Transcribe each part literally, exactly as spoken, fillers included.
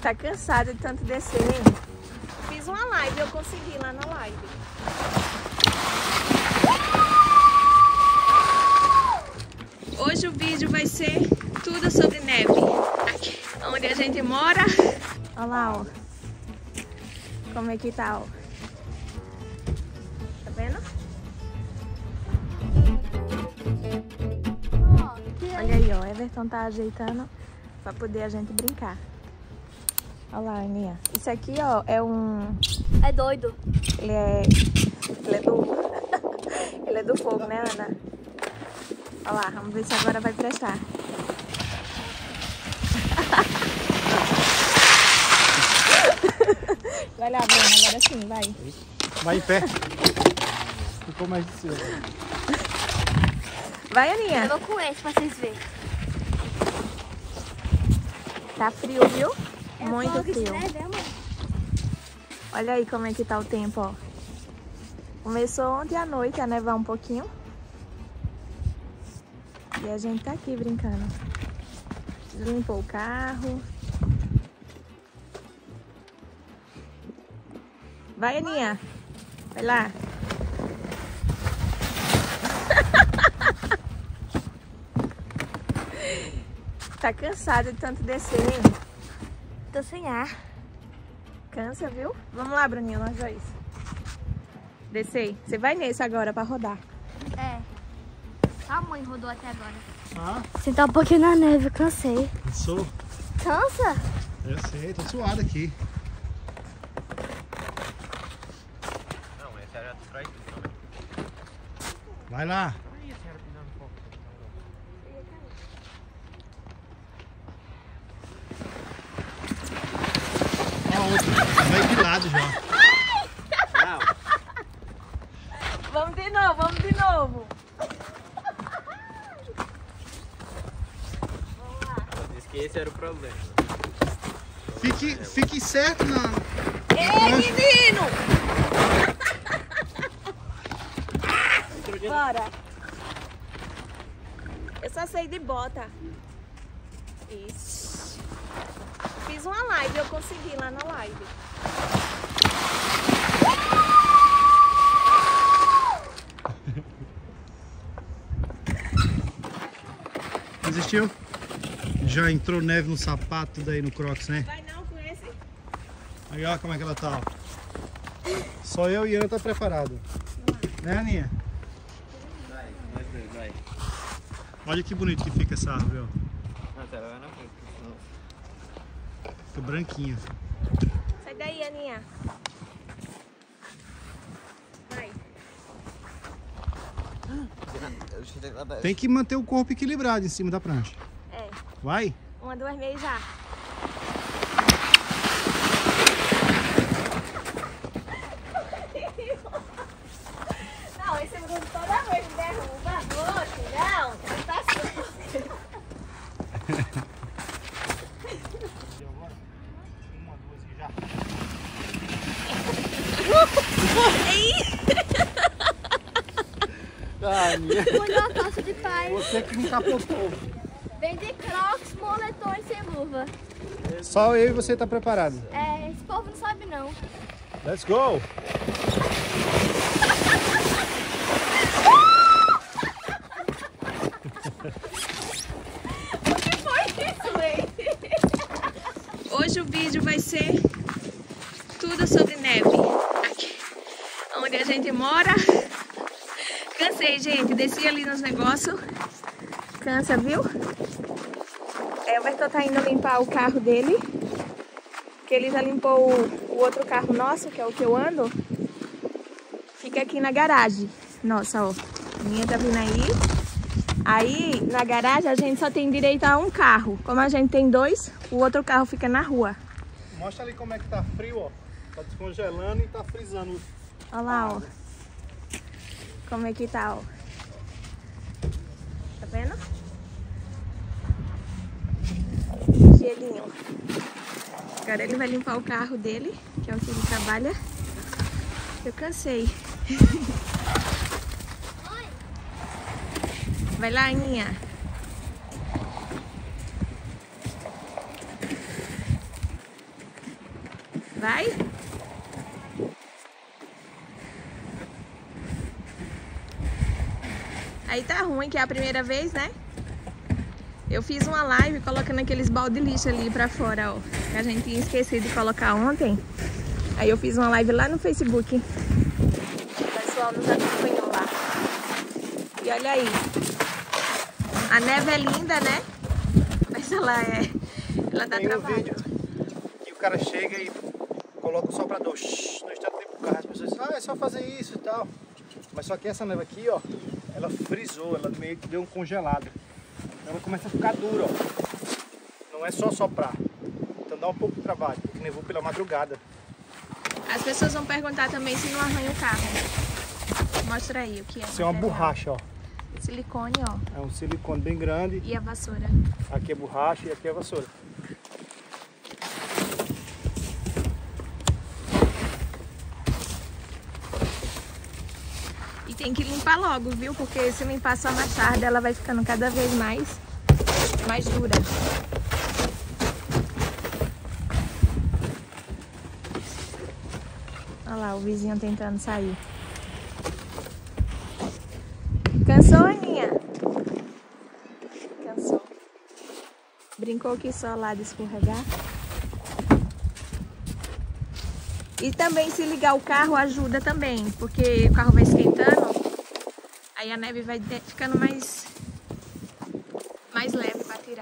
Tá cansada de tanto descer, hein? Fiz uma live, eu consegui lá na live. Hoje o vídeo vai ser tudo sobre neve. Aqui, onde a gente mora. Olha lá, ó. Como é que tá, ó. Tá vendo? Olha aí, ó. Everton tá ajeitando pra poder a gente brincar. Olha lá, Aninha. Isso aqui, ó, é um... É doido. Ele é... Ele é do... Ele é do fogo, né, Ana? Olha lá, vamos ver se agora vai prestar. Vai lá, Bruna, agora sim, vai. Vai em pé. Ficou mais de cima. Vai, Aninha. Eu vou com esse pra vocês verem. Tá frio, viu? É Muito fogo de frio. neve, amor. Olha aí como é que tá o tempo, ó. Começou ontem à noite a nevar um pouquinho. E a gente tá aqui brincando. Limpou o carro. Vai, Aninha. Vai lá. Tá cansada de tanto descer, hein? Tô sem ar. Cansa, viu? Vamos lá, Bruninho, nós dois. Descer. Você vai nesse agora pra rodar. É. A mãe rodou até agora. Ah, Sentar um pouquinho na neve, eu cansei. sou. Cansa? Eu sei, tô suado aqui. Não, essa era do trás do Vai lá. Ó, outro. Vai de lado já. Não, Vamos de novo, vamos de novo. eu disse que esse era o problema. Fique, fique certo na... Ei, menino! Bora. Eu só sei de bota. Isso. Fiz uma live, eu consegui lá na live. Desistiu? Já entrou neve no sapato, daí no Crocs, né? Vai não com esse? Aí ó como é que ela tá, ó. Só eu e Ana tá preparado. Né, Aninha? Vai, vai, vai, vai. Olha que bonito que fica essa árvore, ó. Não, ela vai na frente. Não. Fica branquinha. Sai daí, Aninha. Vai. Tem que manter o corpo equilibrado em cima da prancha. É. Vai? Uma, duas, meia já. Não, esse Bruno toda vez me derruba. Oxe, não. Não tá assim. Uma, duas e já. Ah, minha. Põe uma calça de pai. Você que me capotou. Vem de crocs, moletom e sem luva. Só eu e você tá preparado. É, esse povo não sabe não. Let's go! O que foi isso, Lei? Hoje o vídeo vai ser tudo sobre neve. Aqui, onde a gente mora. Cansei, gente. Desci ali nos negócios. Cansa, viu? É, o Everton tá indo limpar o carro dele. Que ele já limpou o, o outro carro nosso, que é o que eu ando. Fica aqui na garagem. Nossa, ó. A minha tá vindo aí. Aí, na garagem, a gente só tem direito a um carro. Como a gente tem dois, o outro carro fica na rua. Mostra ali como é que tá frio, ó. Tá descongelando e tá frisando. Olha lá, ó. Como é que tá, ó. Tá vendo? Gelinho. Agora ele vai limpar o carro dele, que é o que ele trabalha. Eu cansei. Vai lá, Aninha. Vai? Aí tá ruim, que é a primeira vez, né? Eu fiz uma live colocando aqueles balde de lixo ali pra fora, ó. Que a gente tinha esquecido de colocar ontem. Aí eu fiz uma live lá no Facebook. O pessoal nos acompanhou lá. E olha aí. A neve é linda, né? Mas ela é... Ela dá Tem um trabalho. vídeo que o cara chega e coloca o soprador no instante do carro. As pessoas dizem, ah, é só fazer isso e tal. Mas só que essa neve aqui, ó, ela frisou, ela meio que deu um congelado. Ela começa a ficar dura, ó. Não é só soprar. Então dá um pouco de trabalho, porque nevou pela madrugada. As pessoas vão perguntar também se não arranha o carro. Mostra aí o que é. Isso é uma borracha, ó. Silicone, ó. É um silicone bem grande. E a vassoura. Aqui é borracha e aqui é vassoura. E tem que limpar logo, viu? Porque se limpar só mais tarde, ela vai ficando cada vez mais, mais dura. Olha lá, o vizinho tentando sair. Cansou, Aninha? Cansou. Brincou aqui só lá de escorregar. E também se ligar o carro ajuda também, porque o carro vai esquentando, aí a neve vai ficando mais, mais leve para tirar.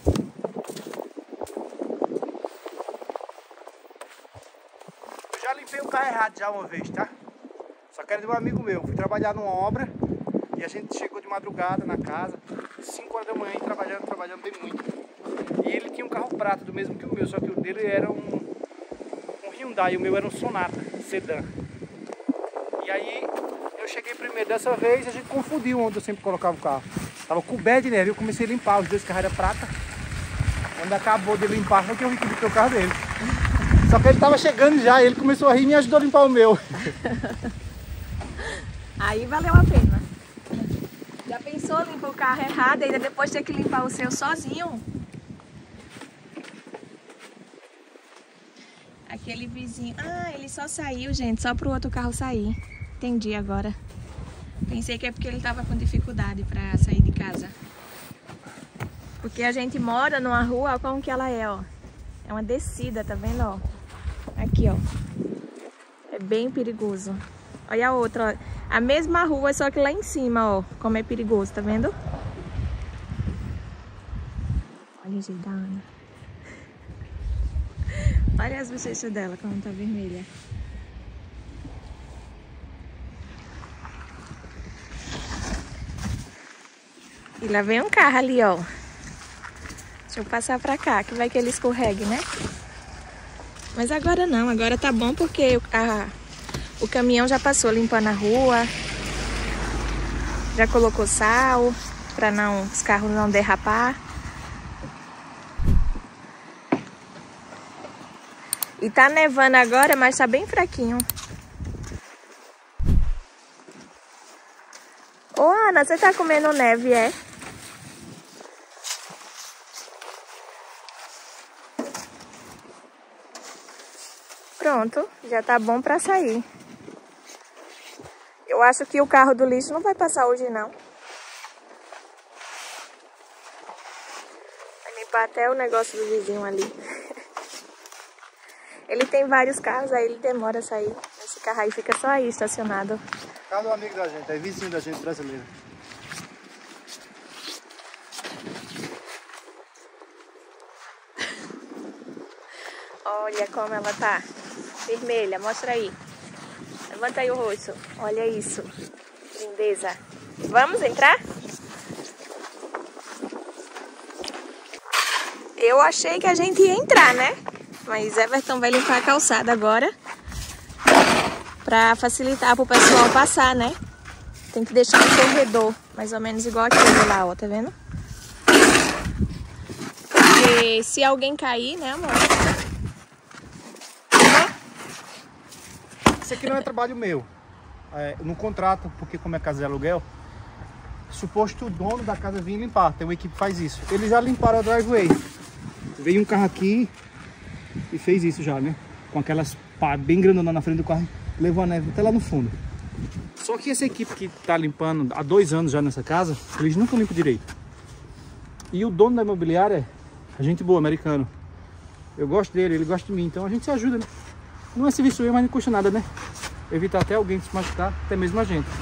Eu já limpei o carro errado já uma vez, tá? Só que era de um amigo meu. Fui trabalhar numa obra e a gente chegou de madrugada na casa, cinco horas da manhã, e trabalhando, trabalhando bem muito. E ele tinha um carro prata do mesmo que o meu, só que o dele era um Hyundai, o meu era um Sonata, sedã. E aí eu cheguei primeiro dessa vez e a gente confundiu onde eu sempre colocava o carro. Tava coberto de neve, eu comecei a limpar, os dois carros eram prata. Quando acabou de limpar, foi que eu vi que o carro dele. Só que ele tava chegando já, ele começou a rir e me ajudou a limpar o meu. Aí valeu a pena. Já pensou limpar o carro errado, ainda depois ter que limpar o seu sozinho? Aquele vizinho... Ah, ele só saiu, gente, só pro outro carro sair. Entendi agora. Pensei que é porque ele tava com dificuldade pra sair de casa. Porque a gente mora numa rua, como que ela é, ó. É uma descida, tá vendo, ó? Aqui, ó. É bem perigoso. Olha a outra, ó. A mesma rua, só que lá em cima, ó. Como é perigoso, tá vendo? Olha o jeito da Ana. Olha as bochechas dela, como tá vermelha. E lá vem um carro ali, ó. Deixa eu passar pra cá, que vai que ele escorregue, né? Mas agora não, agora tá bom porque a, o caminhão já passou limpando a rua. Já colocou sal, pra não, os carros não derrapar. E tá nevando agora, mas tá bem fraquinho. Ô, Ana, você tá comendo neve, é? Pronto, já tá bom pra sair. Eu acho que o carro do lixo não vai passar hoje, não. Vai limpar até o negócio do vizinho ali. Ele tem vários carros, aí ele demora a sair. Esse carro aí fica só aí, estacionado. Carro do amigo da gente, é vizinho da gente brasileiro. Olha como ela tá. Vermelha, mostra aí. Levanta aí o rosto. Olha isso. Lindeza. Vamos entrar? Eu achei que a gente ia entrar, né? Mas Everton vai limpar a calçada agora. Pra facilitar pro pessoal passar, né? Tem que deixar um corredor, mais ou menos igual aquele lá, ó. Tá vendo? Porque se alguém cair, né, amor? Isso aqui não é trabalho meu. É, no contrato, porque como é casa de aluguel, suposto o dono da casa vir limpar. Tem uma equipe que faz isso. Eles já limparam a driveway. Veio um carro aqui e fez isso já, né? com aquelas pá bem grandonas na frente do carro, levou a neve até lá no fundo. Só que essa equipe que tá limpando há dois anos já nessa casa, eles nunca limpam direito. E o dono da imobiliária é gente boa, americano. Eu gosto dele, ele gosta de mim, então a gente se ajuda, né? Não é serviço eu, mas não custa nada, né? Evitar até alguém se machucar, até mesmo a gente.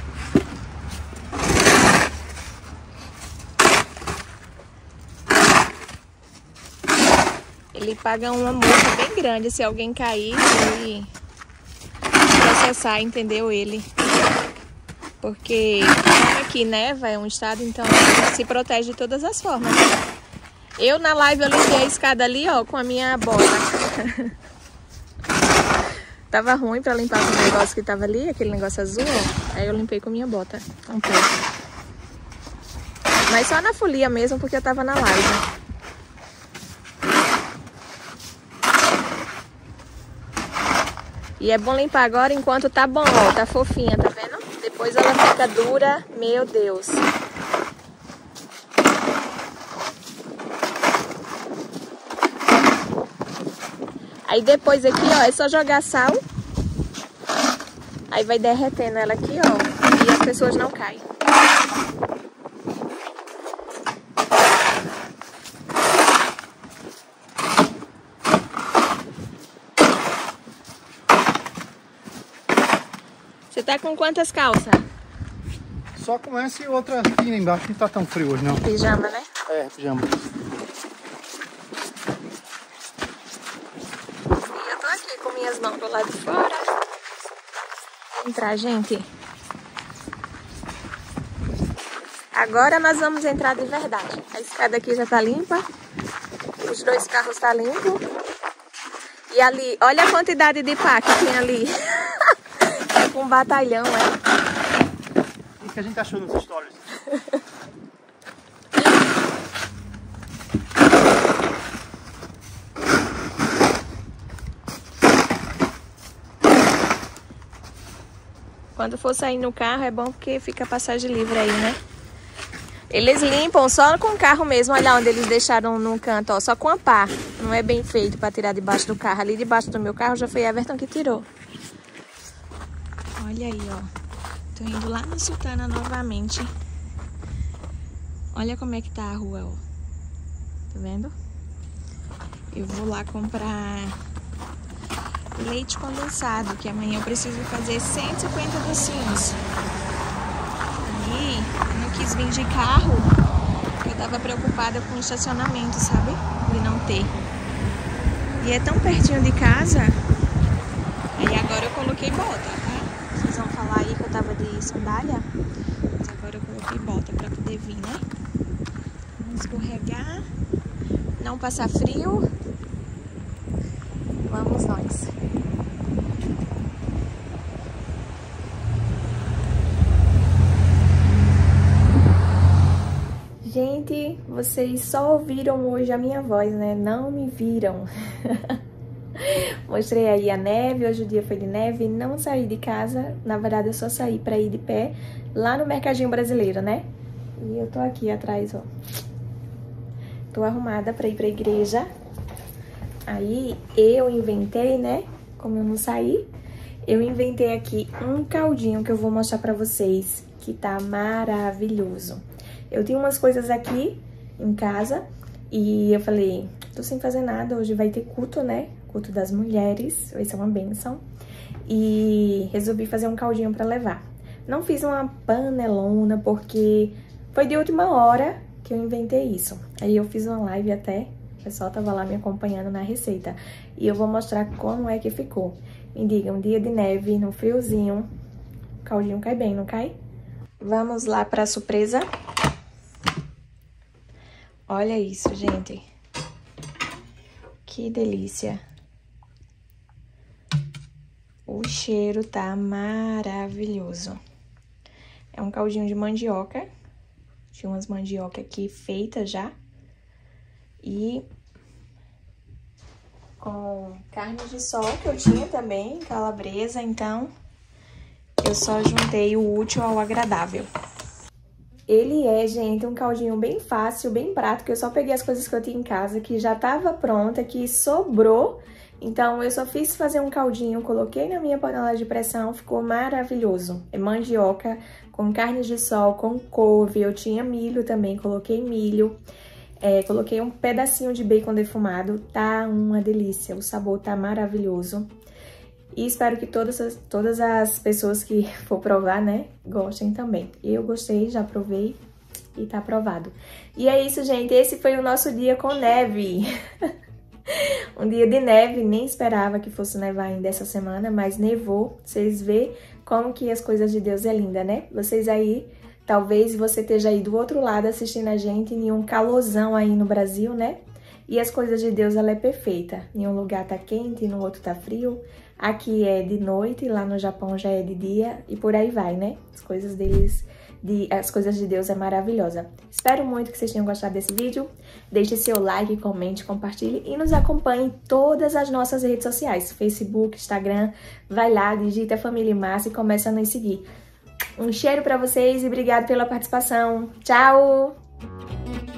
Ele paga uma multa bem grande se alguém cair e processar, entendeu? Ele. Porque como aqui neva, é um estado, então se protege de todas as formas. Eu na live eu limpei a escada ali, ó, com a minha bota. Tava ruim pra limpar com o negócio que tava ali, aquele negócio azul, ó. Aí eu limpei com a minha bota. Um pouco. Mas só na folia mesmo, porque eu tava na live. E é bom limpar agora enquanto tá bom, ó, tá fofinha, tá vendo? Depois ela fica dura, meu Deus. Aí depois aqui, ó, é só jogar sal. Aí vai derretendo ela aqui, ó, e as pessoas não caem. Você tá com quantas calças? Só com essa e outra fina embaixo, não tá tão frio hoje não. Pijama, né? É, pijama. E eu tô aqui com minhas mãos do lado de fora. Vamos entrar, gente. Agora nós vamos entrar de verdade. A escada aqui já tá limpa. Os dois carros tá limpo. E ali, olha a quantidade de pá que tem ali. É com um batalhão, é. O que a gente achou nos stories? Quando for sair no carro é bom porque fica passagem livre aí, né? Eles limpam só com o carro mesmo. Olha onde eles deixaram no canto, ó. Só com a pá. Não é bem feito pra tirar debaixo do carro. Ali debaixo do meu carro já foi Everton que tirou. Olha aí, ó. Tô indo lá no Sultana novamente. Olha como é que tá a rua, ó. Tá vendo? Eu vou lá comprar leite condensado, que amanhã eu preciso fazer cento e cinquenta docinhos. Aí, eu não quis vir de carro, porque eu tava preocupada com o estacionamento, sabe? De não ter. E é tão pertinho de casa. Aí agora eu coloquei bota, tá? Vocês vão falar aí que eu tava de sandália. Mas agora eu coloquei bota pra poder vir, né? Não escorregar. Não passar frio. Vamos nós. Gente, vocês só ouviram hoje a minha voz, né? Não me viram. Mostrei aí a neve, hoje o dia foi de neve, não saí de casa. Na verdade, eu só saí pra ir de pé lá no Mercadinho Brasileiro, né? E eu tô aqui atrás, ó. Tô arrumada pra ir pra igreja. Aí, eu inventei, né? Como eu não saí, eu inventei aqui um caldinho que eu vou mostrar pra vocês, que tá maravilhoso. Eu tinha umas coisas aqui em casa e eu falei, tô sem fazer nada, hoje vai ter culto, né? Culto das mulheres, vai ser uma bênção. E resolvi fazer um caldinho pra levar. Não fiz uma panelona porque foi de última hora que eu inventei isso. Aí eu fiz uma live até, o pessoal tava lá me acompanhando na receita. E eu vou mostrar como é que ficou. Me diga, um dia de neve, no friozinho, o caldinho cai bem, não cai? Vamos lá pra surpresa. Olha isso, gente. Que delícia. O cheiro tá maravilhoso. É um caldinho de mandioca. Tinha umas mandioca aqui feitas já. E com carne de sol que eu tinha também, calabresa. Então, eu só juntei o útil ao agradável. Ele é, gente, um caldinho bem fácil, bem prático. Eu só peguei as coisas que eu tinha em casa, que já tava pronta, que sobrou. Então eu só fiz fazer um caldinho, coloquei na minha panela de pressão, ficou maravilhoso. É mandioca com carne de sol, com couve, eu tinha milho também, coloquei milho. É, coloquei um pedacinho de bacon defumado, tá uma delícia, o sabor tá maravilhoso. E espero que todas as, todas as pessoas que for provar, né, gostem também. Eu gostei, já provei e tá aprovado. E é isso, gente, esse foi o nosso dia com neve. Um dia de neve, nem esperava que fosse nevar ainda essa semana, mas nevou. Vocês vê como que as coisas de Deus é linda, né? Vocês aí, talvez você esteja aí do outro lado assistindo a gente em um calorzão aí no Brasil, né? E as coisas de Deus, ela é perfeita. Em um lugar tá quente, no outro tá frio. Aqui é de noite, lá no Japão já é de dia e por aí vai, né? As coisas deles, de, as coisas de Deus é maravilhosa. Espero muito que vocês tenham gostado desse vídeo. Deixe seu like, comente, compartilhe e nos acompanhe em todas as nossas redes sociais. Facebook, Instagram, vai lá, digita Família Márcia e começa a nos seguir. Um cheiro pra vocês e obrigado pela participação. Tchau!